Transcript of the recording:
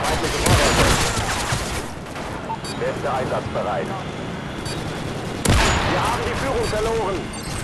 Feindliche Vorräte. Beste einsatzbereit. Wir haben die Führung verloren.